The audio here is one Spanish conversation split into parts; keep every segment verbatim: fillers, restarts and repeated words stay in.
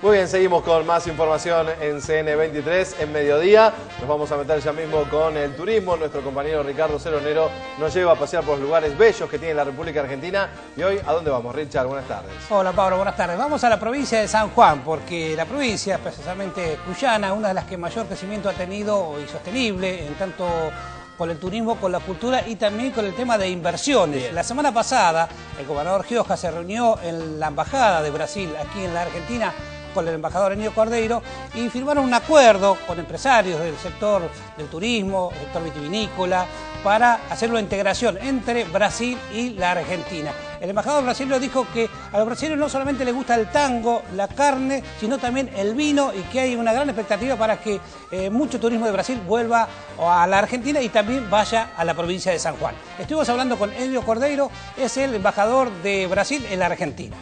Muy bien, seguimos con más información en C N veintitrés en mediodía. Nos vamos a meter ya mismo con el turismo. Nuestro compañero Ricardo Ceronero nos lleva a pasear por los lugares bellos que tiene la República Argentina. Y hoy, ¿a dónde vamos, Richard? Buenas tardes. Hola, Pablo, buenas tardes. Vamos a la provincia de San Juan, porque la provincia, precisamente Cuyana, una de las que mayor crecimiento ha tenido y sostenible, en tanto con el turismo, con la cultura y también con el tema de inversiones. Bien. La semana pasada, el gobernador Gioja se reunió en la Embajada de Brasil, aquí en la Argentina, con el embajador Enio Cordeiro, y firmaron un acuerdo con empresarios del sector del turismo, del sector vitivinícola, para hacer una integración entre Brasil y la Argentina. El embajador brasileño dijo que a los brasileños no solamente les gusta el tango, la carne, sino también el vino, y que hay una gran expectativa para que eh, mucho turismo de Brasil vuelva a la Argentina y también vaya a la provincia de San Juan. Estuvimos hablando con Enio Cordeiro, es el embajador de Brasil en la Argentina.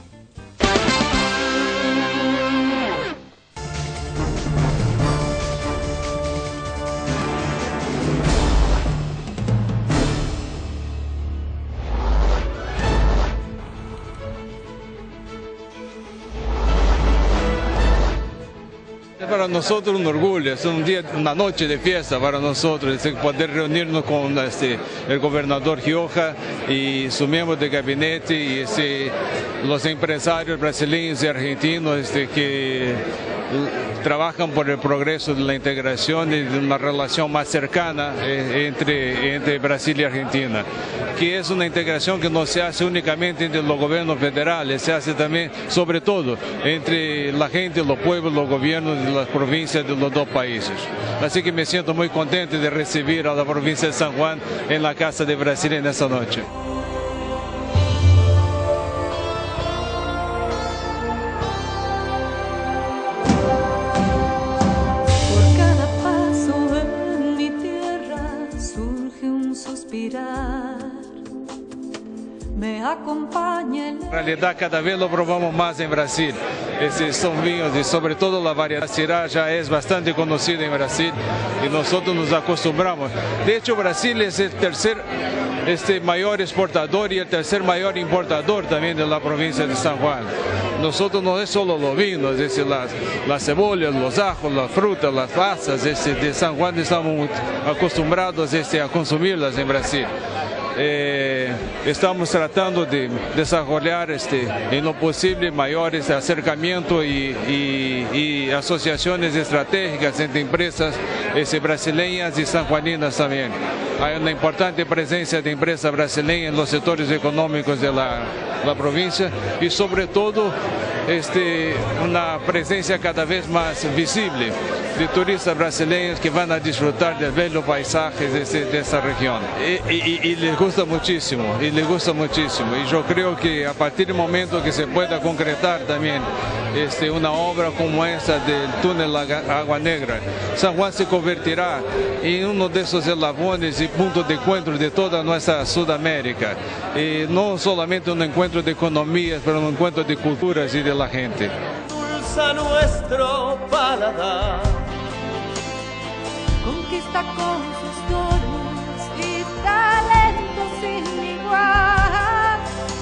Para nosotros un orgullo, es un día, una noche de fiesta para nosotros, es poder reunirnos con este, el gobernador Gioja y su miembro de gabinete y este, los empresarios brasileños y argentinos este, que trabajan por el progreso de la integración y de una relación más cercana eh, entre, entre Brasil y Argentina, que es una integración que no se hace únicamente entre los gobiernos federales, se hace también, sobre todo, entre la gente, los pueblos, los gobiernos de las provincias de los dos países. Así que me siento muy contento de recibir a la provincia de San Juan en la Casa de Brasil en esta noche. Me acompaña el... En realidad cada vez lo probamos más en Brasil. Estos son vinos y sobre todo la variedad Syrah ya es bastante conocida en Brasil y nosotros nos acostumbramos. De hecho, Brasil es el tercer este, mayor exportador y el tercer mayor importador también de la provincia de San Juan. Nosotros no es solo los vinos, es decir, las, las cebollas, los ajos, las frutas, las pasas este, de San Juan estamos acostumbrados este, a consumirlas en Brasil. Eh, estamos tratando de desarrollar este, en lo posible mayores acercamientos y, y, y asociaciones estratégicas entre empresas este, brasileñas y sanjuaninas también. Hay una importante presencia de empresas brasileñas en los sectores económicos de la, la provincia y sobre todo este, una presencia cada vez más visible de turistas brasileños que van a disfrutar del bello paisaje de, este, de esta región. Y, y, y les gusta muchísimo, y les gusta muchísimo. Y yo creo que a partir del momento que se pueda concretar también este, una obra como esta del túnel Agua Negra, San Juan se convertirá en uno de esos eslabones y puntos de encuentro de toda nuestra Sudamérica. Y no solamente un encuentro de economías, pero un encuentro de culturas y de la gente. Dulza nuestro paladar, conquista con sus dones y talento sin igual.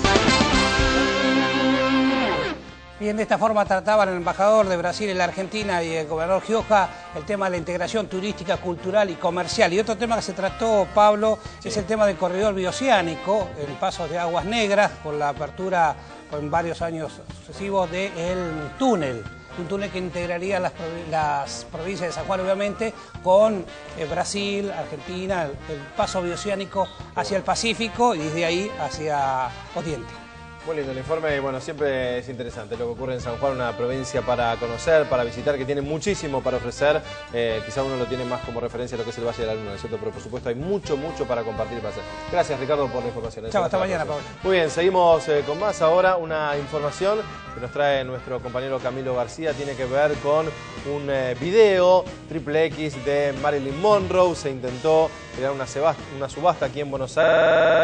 Bien, de esta forma trataban el embajador de Brasil en la Argentina y el gobernador Gioja el tema de la integración turística, cultural y comercial. Y otro tema que se trató, Pablo, sí, es el tema del corredor bioceánico, el paso de Aguas Negras, con la apertura en varios años sucesivos del túnel. Un túnel que integraría las, las provincias de San Juan, obviamente, con eh, Brasil, Argentina, el, el paso bioceánico hacia el Pacífico y desde ahí hacia Oriente. Muy lindo el informe y bueno, siempre es interesante lo que ocurre en San Juan, una provincia para conocer, para visitar, que tiene muchísimo para ofrecer. Eh, quizá uno lo tiene más como referencia a lo que es el Valle de la Luna, ¿no es cierto? Pero por supuesto hay mucho, mucho para compartir y para hacer. Gracias, Ricardo, por la información. Chao, hasta mañana, Pablo. Muy bien, seguimos eh, con más. Ahora una información que nos trae nuestro compañero Camilo García, tiene que ver con un eh, video triple X de Marilyn Monroe. Se intentó crear una, una subasta aquí en Buenos Aires.